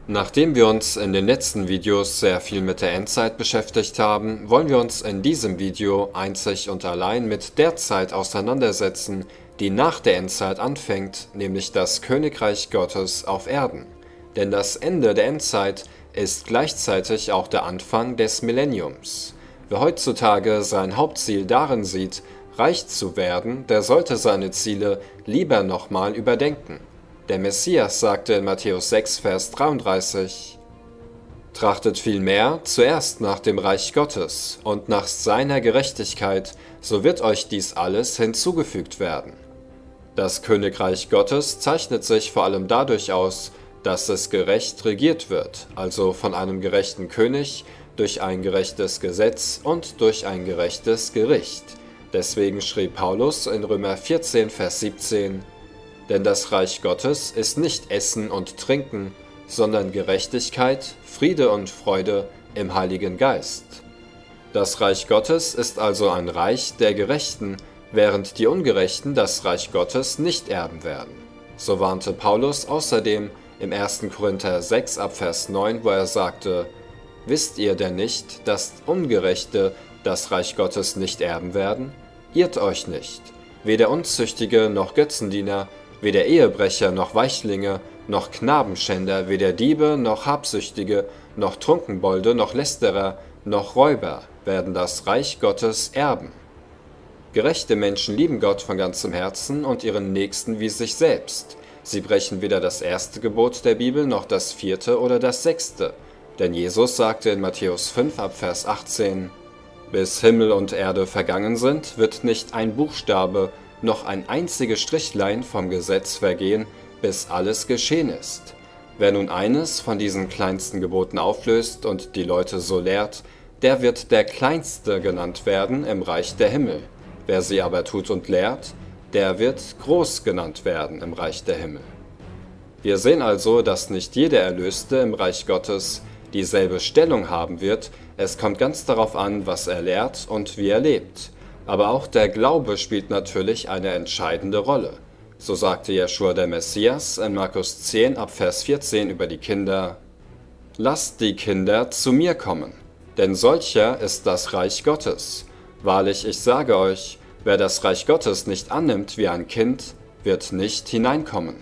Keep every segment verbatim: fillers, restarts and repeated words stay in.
Nachdem wir uns in den letzten Videos sehr viel mit der Endzeit beschäftigt haben, wollen wir uns in diesem Video einzig und allein mit der Zeit auseinandersetzen, die nach der Endzeit anfängt, nämlich das Königreich Gottes auf Erden. Denn das Ende der Endzeit ist gleichzeitig auch der Anfang des Millenniums. Wer heutzutage sein Hauptziel darin sieht, reich zu werden, der sollte seine Ziele lieber nochmal überdenken. Der Messias sagte in Matthäus sechs, Vers dreiunddreißig: Trachtet vielmehr zuerst nach dem Reich Gottes und nach seiner Gerechtigkeit, so wird euch dies alles hinzugefügt werden. Das Königreich Gottes zeichnet sich vor allem dadurch aus, dass es gerecht regiert wird, also von einem gerechten König, durch ein gerechtes Gesetz und durch ein gerechtes Gericht. Deswegen schrieb Paulus in Römer vierzehn, Vers siebzehn: Denn das Reich Gottes ist nicht Essen und Trinken, sondern Gerechtigkeit, Friede und Freude im Heiligen Geist. Das Reich Gottes ist also ein Reich der Gerechten, während die Ungerechten das Reich Gottes nicht erben werden. So warnte Paulus außerdem im ersten Korinther sechs, ab Vers neun, wo er sagte: Wisst ihr denn nicht, dass Ungerechte das Reich Gottes nicht erben werden? Irrt euch nicht. Weder Unzüchtige noch Götzendiener, weder Ehebrecher noch Weichlinge, noch Knabenschänder, weder Diebe noch Habsüchtige, noch Trunkenbolde, noch Lästerer, noch Räuber werden das Reich Gottes erben. Gerechte Menschen lieben Gott von ganzem Herzen und ihren Nächsten wie sich selbst. Sie brechen weder das erste Gebot der Bibel noch das vierte oder das sechste. Denn Jesus sagte in Matthäus fünf, ab Vers achtzehn: Bis Himmel und Erde vergangen sind, wird nicht ein Buchstabe, noch ein einziges Strichlein vom Gesetz vergehen, bis alles geschehen ist. Wer nun eines von diesen kleinsten Geboten auflöst und die Leute so lehrt, der wird der Kleinste genannt werden im Reich der Himmel. Wer sie aber tut und lehrt, der wird groß genannt werden im Reich der Himmel. Wir sehen also, dass nicht jeder Erlöste im Reich Gottes dieselbe Stellung haben wird. Es kommt ganz darauf an, was er lehrt und wie er lebt. Aber auch der Glaube spielt natürlich eine entscheidende Rolle. So sagte Jeschua der Messias in Markus zehn, ab Vers vierzehn über die Kinder: Lasst die Kinder zu mir kommen, denn solcher ist das Reich Gottes. Wahrlich, ich sage euch, wer das Reich Gottes nicht annimmt wie ein Kind, wird nicht hineinkommen.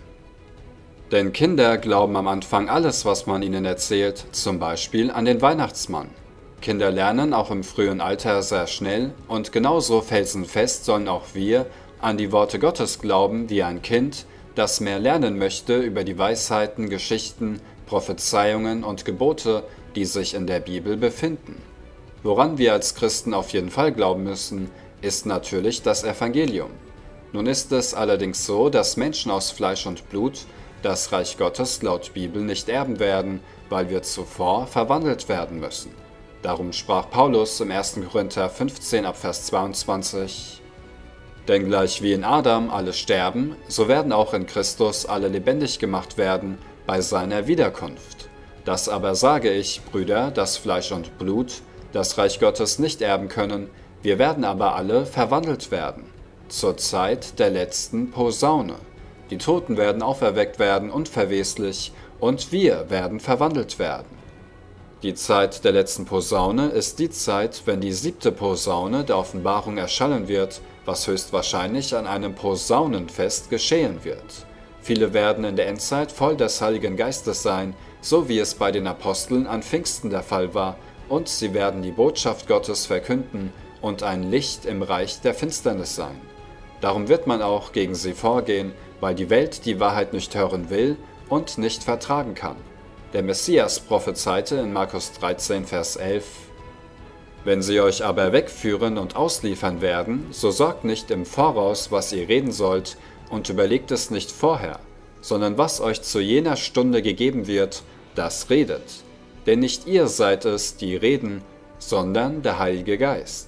Denn Kinder glauben am Anfang alles, was man ihnen erzählt, zum Beispiel an den Weihnachtsmann. Kinder lernen auch im frühen Alter sehr schnell und genauso felsenfest sollen auch wir an die Worte Gottes glauben wie ein Kind, das mehr lernen möchte über die Weisheiten, Geschichten, Prophezeiungen und Gebote, die sich in der Bibel befinden. Woran wir als Christen auf jeden Fall glauben müssen, ist natürlich das Evangelium. Nun ist es allerdings so, dass Menschen aus Fleisch und Blut das Reich Gottes laut Bibel nicht erben werden, weil wir zuvor verwandelt werden müssen. Darum sprach Paulus im ersten Korinther fünfzehn, ab Vers zweiundzwanzig: Denn gleich wie in Adam alle sterben, so werden auch in Christus alle lebendig gemacht werden bei seiner Wiederkunft. Das aber sage ich, Brüder, dass Fleisch und Blut das Reich Gottes nicht erben können, wir werden aber alle verwandelt werden, zur Zeit der letzten Posaune. Die Toten werden auferweckt werden unverweslich, und wir werden verwandelt werden. Die Zeit der letzten Posaune ist die Zeit, wenn die siebte Posaune der Offenbarung erschallen wird, was höchstwahrscheinlich an einem Posaunenfest geschehen wird. Viele werden in der Endzeit voll des Heiligen Geistes sein, so wie es bei den Aposteln an Pfingsten der Fall war, und sie werden die Botschaft Gottes verkünden und ein Licht im Reich der Finsternis sein. Darum wird man auch gegen sie vorgehen, weil die Welt die Wahrheit nicht hören will und nicht vertragen kann. Der Messias prophezeite in Markus dreizehn, Vers elf: Wenn sie euch aber wegführen und ausliefern werden, so sorgt nicht im Voraus, was ihr reden sollt, und überlegt es nicht vorher, sondern was euch zu jener Stunde gegeben wird, das redet. Denn nicht ihr seid es, die reden, sondern der Heilige Geist.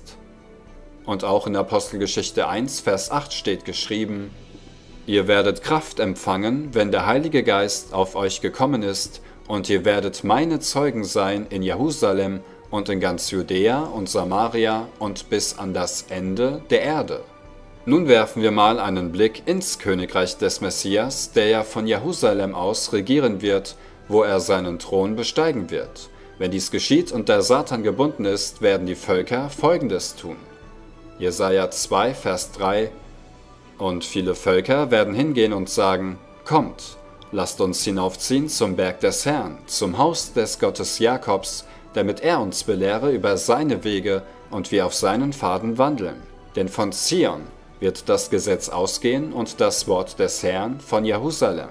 Und auch in Apostelgeschichte eins, Vers acht steht geschrieben: Ihr werdet Kraft empfangen, wenn der Heilige Geist auf euch gekommen ist, und ihr werdet meine Zeugen sein in Jerusalem und in ganz Judäa und Samaria und bis an das Ende der Erde. Nun werfen wir mal einen Blick ins Königreich des Messias, der ja von Jerusalem aus regieren wird, wo er seinen Thron besteigen wird. Wenn dies geschieht und der Satan gebunden ist, werden die Völker Folgendes tun. Jesaja zwei, Vers drei: Und viele Völker werden hingehen und sagen: Kommt, lasst uns hinaufziehen zum Berg des Herrn, zum Haus des Gottes Jakobs, damit er uns belehre über seine Wege und wir auf seinen Pfaden wandeln. Denn von Zion wird das Gesetz ausgehen und das Wort des Herrn von Jerusalem.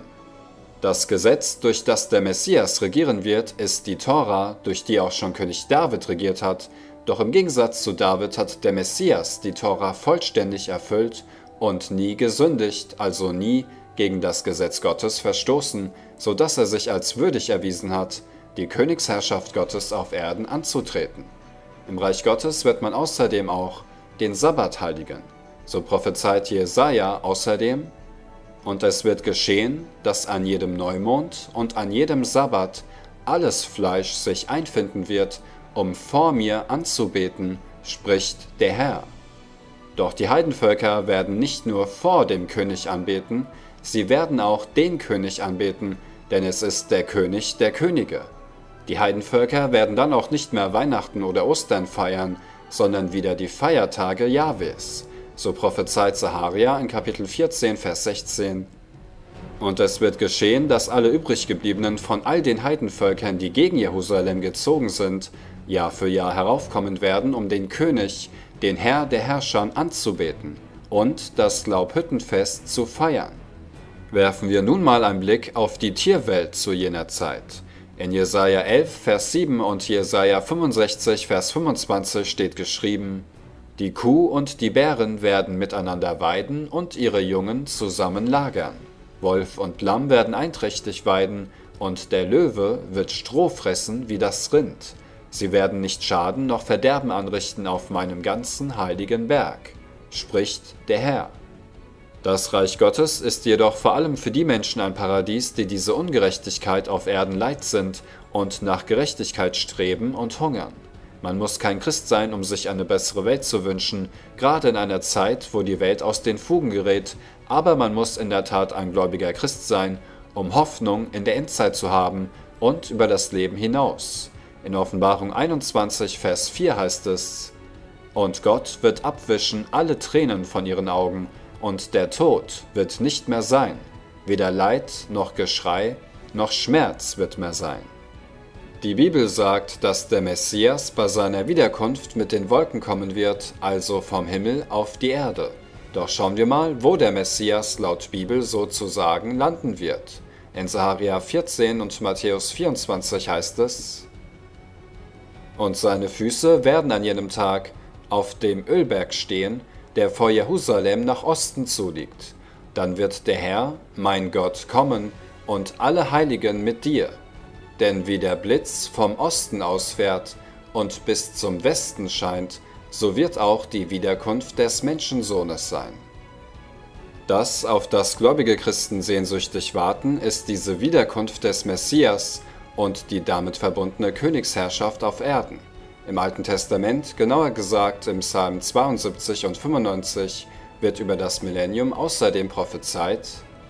Das Gesetz, durch das der Messias regieren wird, ist die Tora, durch die auch schon König David regiert hat. Doch im Gegensatz zu David hat der Messias die Tora vollständig erfüllt und nie gesündigt, also nie gegen das Gesetz Gottes verstoßen, so dass er sich als würdig erwiesen hat, die Königsherrschaft Gottes auf Erden anzutreten. Im Reich Gottes wird man außerdem auch den Sabbat heiligen. So prophezeit Jesaja außerdem: Und es wird geschehen, dass an jedem Neumond und an jedem Sabbat alles Fleisch sich einfinden wird, um vor mir anzubeten, spricht der Herr. Doch die Heidenvölker werden nicht nur vor dem König anbeten, sie werden auch den König anbeten, denn es ist der König der Könige. Die Heidenvölker werden dann auch nicht mehr Weihnachten oder Ostern feiern, sondern wieder die Feiertage Jahwes. So prophezeit Sacharia in Kapitel vierzehn, Vers sechzehn. Und es wird geschehen, dass alle übriggebliebenen von all den Heidenvölkern, die gegen Jerusalem gezogen sind, Jahr für Jahr heraufkommen werden, um den König, den Herr der Herrscher, anzubeten und das Laubhüttenfest zu feiern. Werfen wir nun mal einen Blick auf die Tierwelt zu jener Zeit. In Jesaja elf, Vers sieben und Jesaja fünfundsechzig, Vers fünfundzwanzig steht geschrieben: Die Kuh und die Bären werden miteinander weiden und ihre Jungen zusammen lagern. Wolf und Lamm werden einträchtig weiden, und der Löwe wird Stroh fressen wie das Rind. Sie werden nicht Schaden noch Verderben anrichten auf meinem ganzen heiligen Berg, spricht der Herr. Das Reich Gottes ist jedoch vor allem für die Menschen ein Paradies, die diese Ungerechtigkeit auf Erden leid sind und nach Gerechtigkeit streben und hungern. Man muss kein Christ sein, um sich eine bessere Welt zu wünschen, gerade in einer Zeit, wo die Welt aus den Fugen gerät, aber man muss in der Tat ein gläubiger Christ sein, um Hoffnung in der Endzeit zu haben und über das Leben hinaus. In Offenbarung einundzwanzig, Vers vier heißt es: Und Gott wird abwischen alle Tränen von ihren Augen, und der Tod wird nicht mehr sein, weder Leid noch Geschrei noch Schmerz wird mehr sein. Die Bibel sagt, dass der Messias bei seiner Wiederkunft mit den Wolken kommen wird, also vom Himmel auf die Erde. Doch schauen wir mal, wo der Messias laut Bibel sozusagen landen wird. In Sacharia vierzehn und Matthäus vierundzwanzig heißt es: Und seine Füße werden an jenem Tag auf dem Ölberg stehen, der vor Jerusalem nach Osten zuliegt. Dann wird der Herr, mein Gott, kommen und alle Heiligen mit dir. Denn wie der Blitz vom Osten ausfährt und bis zum Westen scheint, so wird auch die Wiederkunft des Menschensohnes sein. Das, auf das gläubige Christen sehnsüchtig warten, ist diese Wiederkunft des Messias und die damit verbundene Königsherrschaft auf Erden. Im Alten Testament, genauer gesagt im Psalm zweiundsiebzig und fünfundneunzig, wird über das Millennium außerdem prophezeit: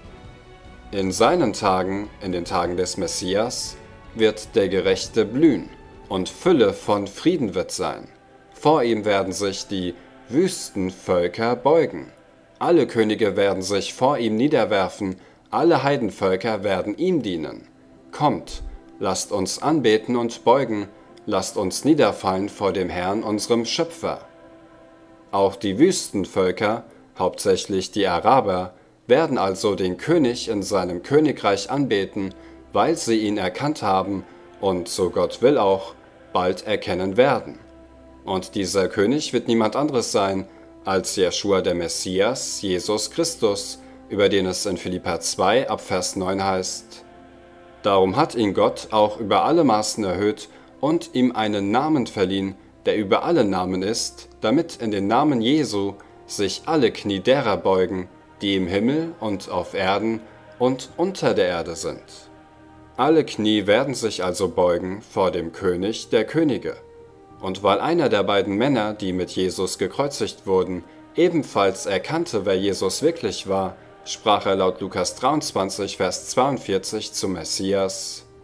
In seinen Tagen, in den Tagen des Messias, wird der Gerechte blühen, und Fülle von Frieden wird sein. Vor ihm werden sich die Wüstenvölker beugen. Alle Könige werden sich vor ihm niederwerfen, alle Heidenvölker werden ihm dienen. Kommt, lasst uns anbeten und beugen, lasst uns niederfallen vor dem Herrn, unserem Schöpfer. Auch die Wüstenvölker, hauptsächlich die Araber, werden also den König in seinem Königreich anbeten, weil sie ihn erkannt haben und, so Gott will auch, bald erkennen werden. Und dieser König wird niemand anderes sein als Jeschua der Messias, Jesus Christus, über den es in Philipper zwei ab Vers neun heißt: Darum hat ihn Gott auch über alle Maßen erhöht und ihm einen Namen verliehen, der über alle Namen ist, damit in den Namen Jesu sich alle Knie derer beugen, die im Himmel und auf Erden und unter der Erde sind. Alle Knie werden sich also beugen vor dem König der Könige. Und weil einer der beiden Männer, die mit Jesus gekreuzigt wurden, ebenfalls erkannte, wer Jesus wirklich war, sprach er laut Lukas dreiundzwanzig, Vers zweiundvierzig zum Messias: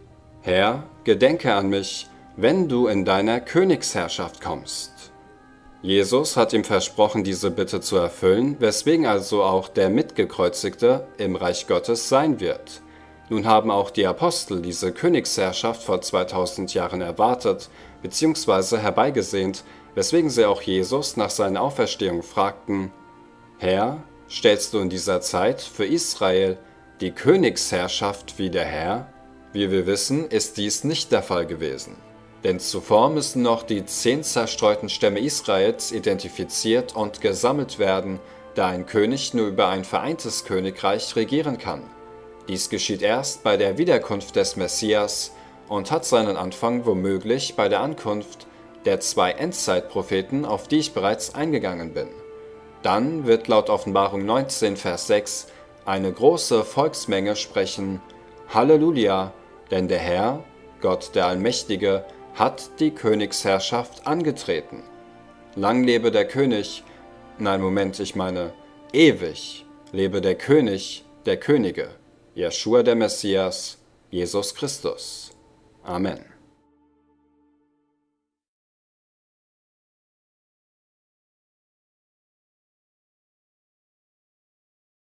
Herr, gedenke an mich, wenn du in deiner Königsherrschaft kommst. Jesus hat ihm versprochen, diese Bitte zu erfüllen, weswegen also auch der Mitgekreuzigte im Reich Gottes sein wird. Nun haben auch die Apostel diese Königsherrschaft vor zweitausend Jahren erwartet bzw. herbeigesehnt, weswegen sie auch Jesus nach seiner Auferstehung fragten: Herr, stellst du in dieser Zeit für Israel die Königsherrschaft wieder her? Wie wir wissen, ist dies nicht der Fall gewesen. Denn zuvor müssen noch die zehn zerstreuten Stämme Israels identifiziert und gesammelt werden, da ein König nur über ein vereintes Königreich regieren kann. Dies geschieht erst bei der Wiederkunft des Messias und hat seinen Anfang womöglich bei der Ankunft der zwei Endzeitpropheten, auf die ich bereits eingegangen bin. Dann wird laut Offenbarung neunzehn, Vers sechs eine große Volksmenge sprechen: Halleluja, denn der Herr, Gott der Allmächtige, hat die Königsherrschaft angetreten. Lang lebe der König, nein Moment, ich meine, ewig lebe der König der Könige, Jeschua der Messias, Jesus Christus. Amen.